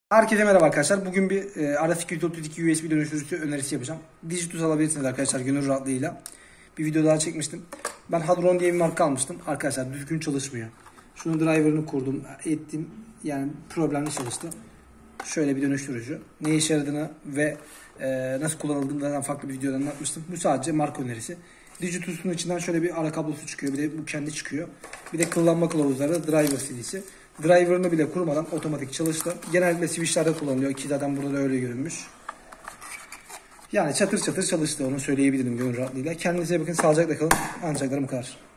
Herkese merhaba arkadaşlar. Bugün bir RS232 USB dönüştürücüsü önerisi yapacağım. Digitus alabilirsiniz arkadaşlar gönül rahatlığıyla. Bir video daha çekmiştim. Ben Hadron diye bir marka almıştım. Arkadaşlar düzgün çalışmıyor. Şunu driver'ını kurdum, ettim. Yani problemli çalıştı. Şöyle bir dönüştürücü. Ne işe yaradığını ve nasıl kullanıldığından farklı bir videoda anlatmıştım. Bu sadece marka önerisi. Digitus'un içinden şöyle bir ara kablosu çıkıyor. Bir de bu kendi çıkıyor. Bir de kullanma kılavuzları, driver CD'si. Driver'ını bile kurmadan otomatik çalıştı. Genellikle switchlerde kullanılıyor ki zaten burada da öyle görünmüş. Yani çatır çatır çalıştı, onu söyleyebilirim gönül rahatlığıyla. Kendinize bakın, sağlıcakla kalın. Ancaklarım bu kadar.